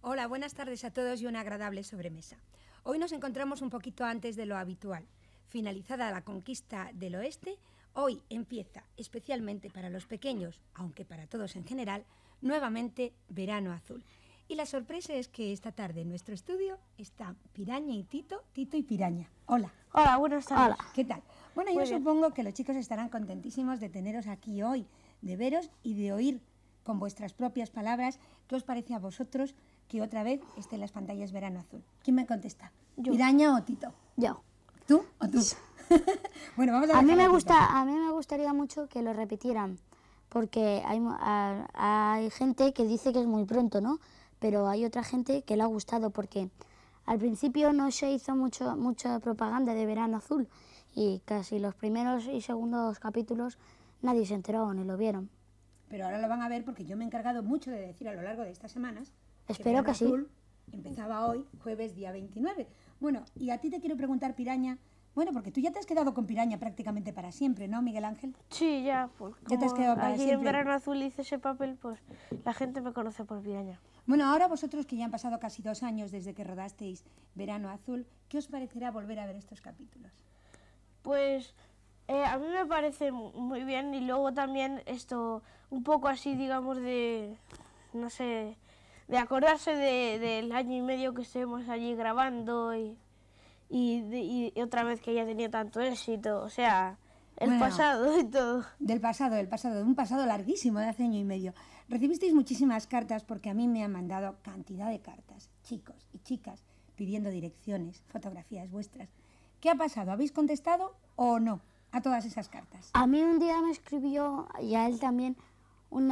Hola, buenas tardes a todos y una agradable sobremesa. Hoy nos encontramos un poquito antes de lo habitual. Finalizada la conquista del oeste, hoy empieza, especialmente para los pequeños, aunque para todos en general, nuevamente Verano Azul. Y la sorpresa es que esta tarde en nuestro estudio están Piraña y Tito y Piraña. Hola. Hola, buenas tardes. Hola. ¿Qué tal? Bueno, yo supongo que los chicos estarán contentísimos de teneros aquí hoy, de veros y de oír con vuestras propias palabras qué os parece a vosotros que otra vez esté en las pantallas Verano Azul. ¿Quién me contesta? Yo. ¿Piraña o Tito? Yo. ¿Tú o tú? Bueno, vamos a A mí dejar me gustaría mucho que lo repitieran, porque hay gente que dice que es muy pronto, ¿no? Pero hay otra gente que le ha gustado, porque al principio no se hizo mucha propaganda de Verano Azul y casi los primeros y segundos capítulos nadie se enteró ni lo vieron. Pero ahora lo van a ver porque yo me he encargado mucho de decir a lo largo de estas semanas Espero que sí. Azul empezaba hoy, jueves día 29. Bueno, y a ti te quiero preguntar, Piraña, bueno, porque tú ya te has quedado con Piraña prácticamente para siempre, ¿no, Miguel Ángel? Sí, ya, pues Ya te has quedado para aquí siempre. en Verano Azul hice ese papel, pues la gente me conoce por Piraña. Bueno, ahora vosotros que ya han pasado casi 2 años desde que rodasteis Verano Azul, ¿qué os parecerá volver a ver estos capítulos? Pues a mí me parece muy bien y luego también esto, un poco así, digamos, de, no sé, de acordarse del año y medio que estuvimos allí grabando y otra vez que ya tenía tanto éxito, o sea, el pasado y todo. Del pasado, de un pasado larguísimo, de hace año y medio. Recibisteis muchísimas cartas porque a mí me han mandado cantidad de cartas, chicos y chicas, pidiendo direcciones, fotografías vuestras. ¿Qué ha pasado? ¿Habéis contestado o no a todas esas cartas? A mí un día me escribió, y a él también, un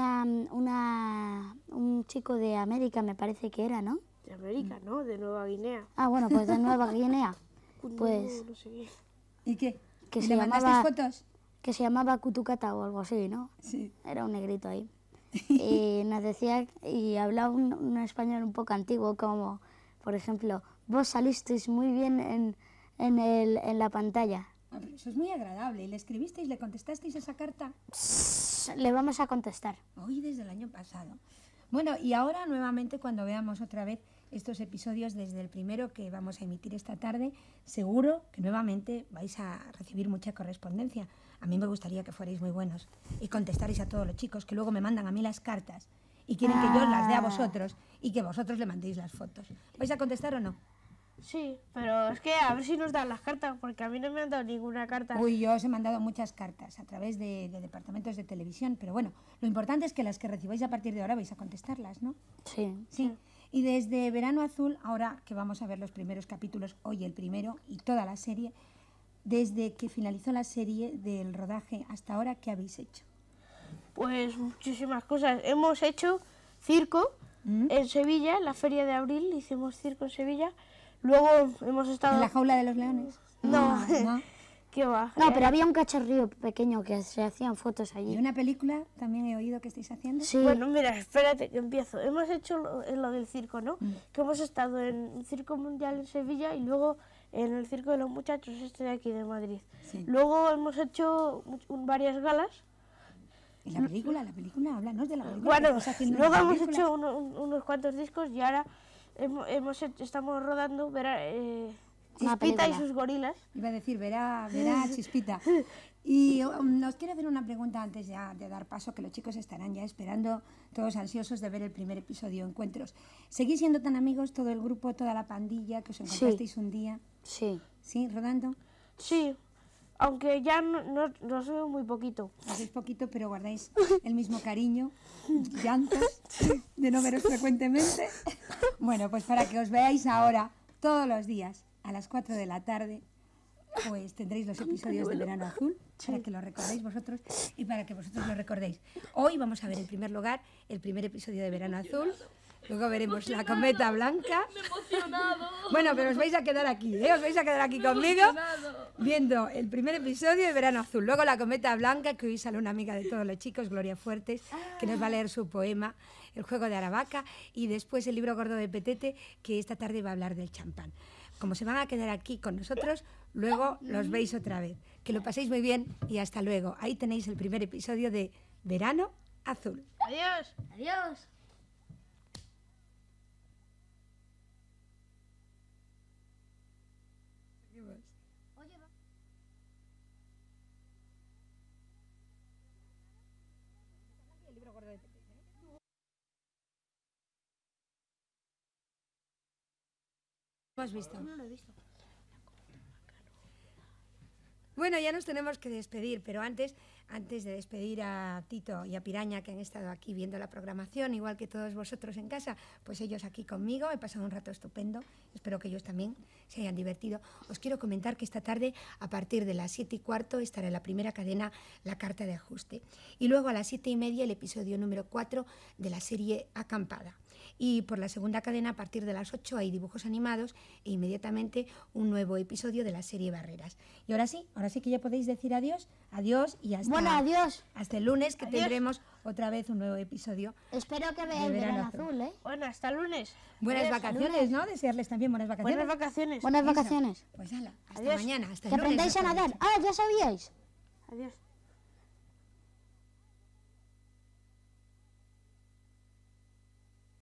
chico de América, me parece que era, ¿no? De América, ¿no? De Nueva Guinea. Ah, bueno, pues de Nueva Guinea. Pues No sé qué. ¿Y qué? que ¿Y se le mandasteis llamaba fotos? que se llamaba Cutucata o algo así, ¿no? Sí. Era un negrito ahí. Y nos decía, y hablaba un español un poco antiguo, como, por ejemplo, vos salisteis muy bien en la pantalla. Ah, pero eso es muy agradable. ¿Y le escribisteis, le contestasteis esa carta? Le vamos a contestar. Hoy desde el año pasado. Bueno, y ahora nuevamente cuando veamos otra vez estos episodios desde el primero que vamos a emitir esta tarde, seguro que nuevamente vais a recibir mucha correspondencia. A mí me gustaría que fuerais muy buenos y contestarais a todos los chicos que luego me mandan a mí las cartas y quieren que yo las dé a vosotros y que vosotros le mandéis las fotos. ¿Vais a contestar o no? Sí, pero es que a ver si nos dan las cartas, porque a mí no me han dado ninguna carta. Uy, yo os he mandado muchas cartas a través de departamentos de televisión, pero bueno, lo importante es que las que recibáis a partir de ahora vais a contestarlas, ¿no? Sí. Sí. Y desde Verano Azul, ahora que vamos a ver los primeros capítulos, hoy el primero y toda la serie, desde que finalizó la serie del rodaje hasta ahora, ¿qué habéis hecho? Pues muchísimas cosas. Hemos hecho circo en Sevilla, en la Feria de Abril, hicimos circo en Sevilla. Luego hemos estado... ¿En la jaula de los leones? No, ¿No? ¿Qué va? No, pero había un cachorrillo pequeño que se hacían fotos ¿Y allí. una película también he oído que estáis haciendo? Sí. Bueno, mira, espérate que empiezo. Hemos hecho lo del circo, ¿no? Que hemos estado en el Circo Mundial en Sevilla y luego en el Circo de los Muchachos, este de aquí de Madrid. Sí. Luego hemos hecho varias galas. ¿Y la película? Háblanos de la película. Bueno, ¿Estás haciendo luego una hemos película? hecho unos cuantos discos y ahora estamos rodando Chispita y película. sus gorilas. Iba a decir, verá Chispita. Y os quiero hacer una pregunta antes ya de dar paso, que los chicos estarán ya esperando, todos ansiosos de ver el primer episodio, Encuentros. ¿Seguís siendo tan amigos todo el grupo, toda la pandilla, que os encontrasteis un día? Sí. ¿Sí, rodando? Sí, aunque ya nos veo muy poquito. Hacéis poquito, pero guardáis el mismo cariño, llantos, de no veros frecuentemente. Bueno, pues para que os veáis ahora, todos los días, a las 4 de la tarde, pues tendréis los episodios de Verano Azul, para que lo recordéis vosotros y para que vosotros lo recordéis. Hoy vamos a ver en primer lugar el primer episodio de Verano Azul, luego veremos la cometa blanca. Me he emocionado. Bueno, pero os vais a quedar aquí, ¿eh? Os vais a quedar aquí conmigo viendo el primer episodio de Verano Azul. Luego la cometa blanca, que hoy sale una amiga de todos los chicos, Gloria Fuertes, que nos va a leer su poema, El juego de Aravaca, y después el libro gordo de Petete, que esta tarde va a hablar del champán. Como se van a quedar aquí con nosotros, luego los veis otra vez. Que lo paséis muy bien y hasta luego. Ahí tenéis el primer episodio de Verano Azul. Adiós. Adiós. ¿Hemos visto? No lo he visto. Bueno, ya nos tenemos que despedir, pero antes de despedir a Tito y a Piraña, que han estado aquí viendo la programación, igual que todos vosotros en casa, pues ellos aquí conmigo, he pasado un rato estupendo, espero que ellos también se hayan divertido. Os quiero comentar que esta tarde, a partir de las 7:15, estará en la primera cadena La Carta de Ajuste, y luego a las 7:30 el episodio número 4 de la serie Acampada. Y por la segunda cadena, a partir de las 8, hay dibujos animados e inmediatamente un nuevo episodio de la serie Barreras. Y ahora sí que ya podéis decir adiós y hasta, Bueno, adiós. hasta el lunes, que tendremos otra vez un nuevo episodio. Espero que veáis Verano Azul, ¿eh? Bueno, hasta lunes. Buenas Adiós. vacaciones, ¿no? Desearles también buenas vacaciones. Buenas vacaciones. Buenas vacaciones. Pues hala, hasta Adiós. mañana, hasta Que el lunes. aprendáis a mejor nadar. dicho. Ah, ya sabíais. Adiós.